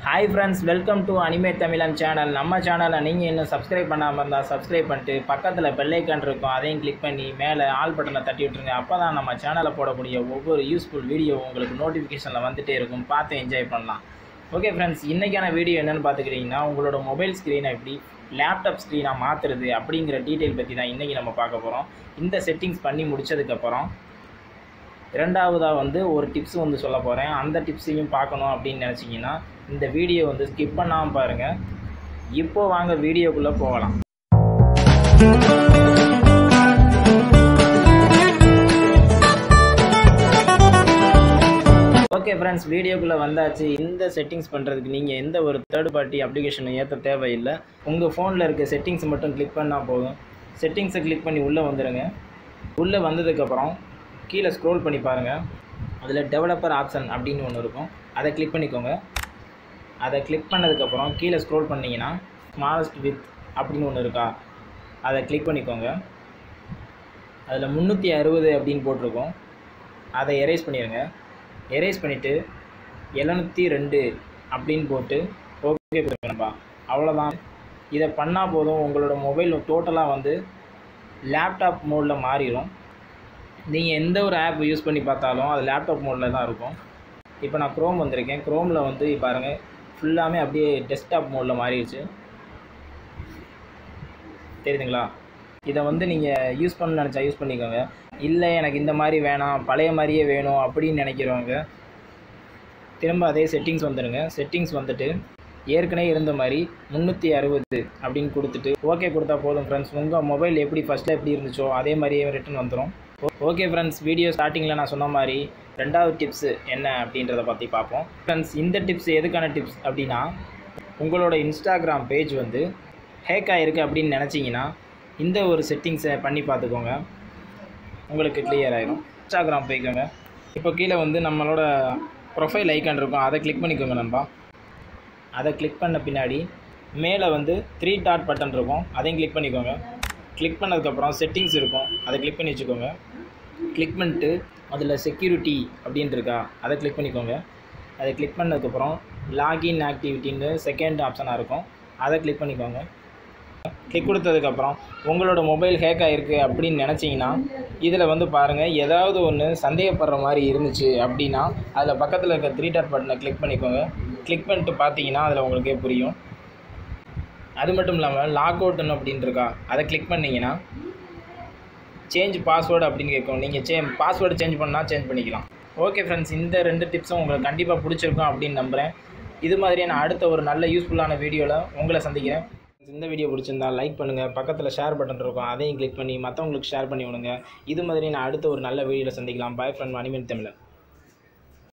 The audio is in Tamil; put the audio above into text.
Hi friends, welcome to Animate Tamilan channel. நம்ம சேனலை நீங்கள் இன்னும் சப்ஸ்கிரைப் பண்ணாமல் இருந்தால் சப்ஸ்கிரைப் பண்ணிட்டு பக்கத்தில் பெல் ஐக்கான் இருக்கும், அதையும் கிளிக் பண்ணி மேலே ஆல் பட்டனை தட்டி விட்டுருங்க. அப்போ தான் நம்ம சேனலில் போடக்கூடிய ஒவ்வொரு யூஸ்ஃபுல் வீடியோ உங்களுக்கு நோட்டிஃபிகேஷனில் வந்துகிட்டே இருக்கும், பார்த்து என்ஜாய் பண்ணலாம். ஓகே ஃப்ரெண்ட்ஸ், இன்றைக்கான வீடியோ என்னென்னு பார்த்துக்கிட்டிங்கன்னா உங்களோட மொபைல் ஸ்க்ரீனை எப்படி லேப்டாப் ஸ்க்ரீனாக மாற்றுறது அப்படிங்கிற டீட்டெயில் பற்றி தான் இன்றைக்கி நம்ம பார்க்க போகிறோம். இந்த செட்டிங்ஸ் பண்ணி முடித்ததுக்கப்புறம் இரண்டாவதாக ஒரு டிப்ஸ் சொல்ல போகிறேன். அந்த டிப்ஸையும் பார்க்கணும் அப்படின்னு நினச்சிங்கன்னா இந்த வீடியோ ஸ்கிப் பண்ணாமல் பாருங்கள். இப்போ வாங்க வீடியோக்குள்ளே போகலாம். ஓகே ஃப்ரெண்ட்ஸ், வீடியோக்குள்ளே வந்தாச்சு. இந்த செட்டிங்ஸ் பண்ணுறதுக்கு நீங்கள் எந்த ஒரு தேர்ட் பார்ட்டி அப்ளிகேஷனை ஏற்ற தேவையில்லை. உங்கள் ஃபோனில் இருக்க செட்டிங்ஸ் மட்டும் கிளிக் பண்ணால் போதும். செட்டிங்ஸை கிளிக் பண்ணி உள்ளே வந்துடுங்க. உள்ளே வந்ததுக்கப்புறம் கீழே ஸ்க்ரோல் பண்ணி பாருங்கள். அதில் டெவலப்பர் ஆப்ஷன் அப்படின்னு ஒன்று இருக்கும், அதை கிளிக் பண்ணிக்கோங்க. அதை கிளிக் பண்ணதுக்கப்புறம் கீழே ஸ்க்ரோல் பண்ணிங்கன்னா ஸ்மாலஸ்ட் வித் அப்படின்னு ஒன்று இருக்கா, அதை கிளிக் பண்ணிக்கோங்க. அதில் 360 அப்படின்னு போட்டிருக்கோம், அதை எரேஸ் பண்ணிடுங்க. எரேஸ் பண்ணிவிட்டு 702 அப்படின்னு போட்டு ஓகே கொடுங்கப்பா. அவ்வளோதான். இதை பண்ணால் போதும், உங்களோட மொபைல் டோட்டலாக லேப்டாப் மோடில் மாறிடும். நீங்கள் எந்த ஒரு ஆப் யூஸ் பண்ணி பார்த்தாலும் அது லேப்டாப் மோடில் தான் இருக்கும். இப்போ நான் க்ரோம் வந்திருக்கேன். க்ரோமில் பாருங்கள், ஃபுல்லாமே அப்படியே டெஸ்க்டாப் மோடில் மாறிடுச்சு. தெரியுதுங்களா? இதை நீங்கள் யூஸ் பண்ண நினச்சா யூஸ் பண்ணிக்கோங்க. இல்லை எனக்கு இந்த மாதிரி வேணாம், பழைய மாதிரியே வேணும் அப்படின்னு நினைக்கிறவங்க திரும்ப அதே செட்டிங்ஸ் வந்துடுங்க. செட்டிங்ஸ் வந்துட்டு ஏற்கனவே இருந்த மாதிரி 360 அப்படின்னு கொடுத்துட்டு ஓகே கொடுத்தா போதும் ஃப்ரெண்ட்ஸ். உங்கள் மொபைல் எப்படி ஃபஸ்ட்டில் எப்படி இருந்துச்சோ அதே மாதிரியே ரிட்டன் வந்துடும். ஓகே ஃப்ரெண்ட்ஸ், வீடியோ ஸ்டார்டிங்கில் நான் சொன்ன மாதிரி ரெண்டாவது டிப்ஸு என்ன அப்படின்றத பற்றி பார்ப்போம். ஃப்ரெண்ட்ஸ், இந்த டிப்ஸ் எதுக்கான டிப்ஸ் அப்படின்னா, உங்களோட இன்ஸ்டாகிராம் பேஜ் ஹேக் ஆகிருக்கு அப்படின்னு நினச்சிங்கன்னா இந்த ஒரு செட்டிங்ஸை பண்ணி பார்த்துக்கோங்க, உங்களுக்கு கிளியர் ஆகிடும். இன்ஸ்டாகிராம் போய்க்கோங்க. இப்போ கீழே நம்மளோட ப்ரொஃபைல் ஐக்கான் இருக்கும், அதை கிளிக் பண்ணிக்கோங்க நண்பா. அதை கிளிக் பண்ண பின்னாடி மேலே 3 டாட் பட்டன் இருக்கும், அதையும் கிளிக் பண்ணிக்கோங்க. கிளிக் பண்ணதுக்கப்புறம் செட்டிங்ஸ் இருக்கும், அதை கிளிக் பண்ணி வச்சுக்கோங்க. கிளிக் பண்ணிட்டு அதில் செக்யூரிட்டி அப்படின்ட்டு இருக்கா, அதை கிளிக் பண்ணிக்கோங்க. அதை கிளிக் பண்ணதுக்கப்புறம் லாகின் ஆக்டிவிட்டின்னு செகண்ட் ஆப்ஷனாக இருக்கும், அதை கிளிக் பண்ணிக்கோங்க. கிளிக் கொடுத்ததுக்கப்புறம் உங்களோட மொபைல் ஹேக் ஆகிருக்கு அப்படின்னு நினச்சிங்கன்னா இதில் பாருங்கள், ஏதாவது ஒன்று சந்தேகப்படுற மாதிரி இருந்துச்சு அப்படின்னா அதில் பக்கத்தில் இருக்க 3 டாட் பட்டனை கிளிக் பண்ணிக்கோங்க. கிளிக் பண்ணிட்டு பார்த்தீங்கன்னா அதில் உங்களுக்கே புரியும். அது மட்டும் இல்லாமல் லாக் அவுட்னு அப்படின்னு இருக்கா, அதை கிளிக் பண்ணிங்கன்னா சேஞ்ச் பாஸ்வேர்டு அப்படின்னு கேட்கும். நீங்கள் பாஸ்வேர்டு சேஞ்ச் பண்ணால் சேஞ்ச் பண்ணிக்கலாம். ஓகே ஃப்ரெண்ட்ஸ், இந்த 2 டிப்ஸும் உங்களுக்கு கண்டிப்பாக பிடிச்சிருக்கும் அப்படின்னு நம்புகிறேன். இது மாதிரியான அடுத்த ஒரு நல்ல யூஸ்ஃபுல்லான வீடியோவில் உங்களை சந்திக்கிறேன். இந்த வீடியோ பிடிச்சிருந்தா லைக் பண்ணுங்கள், பக்கத்தில் ஷேர் பட்டன் இருக்கும், அதையும் கிளிக் பண்ணி மற்றவங்களுக்கு ஷேர் பண்ணி விடுங்க. இது மாதிரி நான் அடுத்த ஒரு நல்ல வீடியோவில் சந்திக்கலாம். பாய் ஃப்ரெண்ட், அனிமேட் தமிழன்.